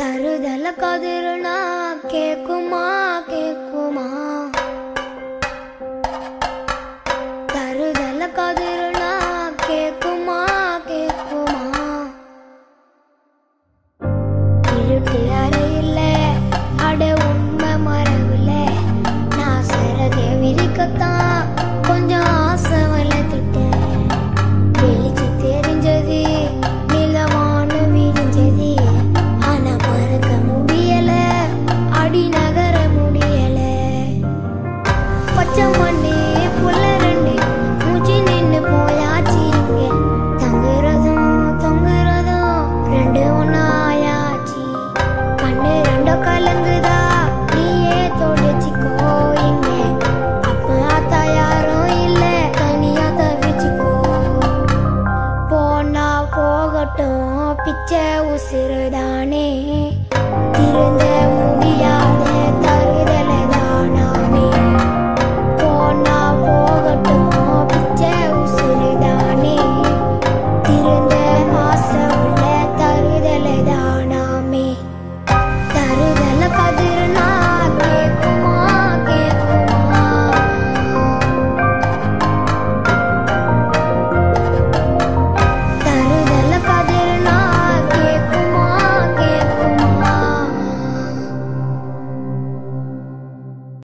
தருதல கதிருனா கேக்குமா கேக்குமா தருதல கதிருனா கேக்குமா கேக்குமா இருட்டு அறையில அட உண்மை மரவுல நான் சரதே விரிக்கத்தான் கொஞ்சம் ஆசை வளர்த்துட்டேன் வெளிச்சு தெரிஞ்சது நிலவான விரிஞ்சது ஆனா மறக்க முடியல அடி நகர முடியல பச்சை மண்ணு புள்ள ரெண்டு மூச்சு நின்னு போயாச்சு இங்க தங்குறதும் தொங்குறதும் ரெண்டு ஒன்னாயாச்சு கண்ணு ரெண்டோ கலங்குதா நீயே தொடைச்சிக்கோ இங்க அப்பா அத்தா யாரும் இல்ல தனியா தவிச்சுக்கோ போனா போகட்டும் பிச்சை உசுறுதானே திருந்த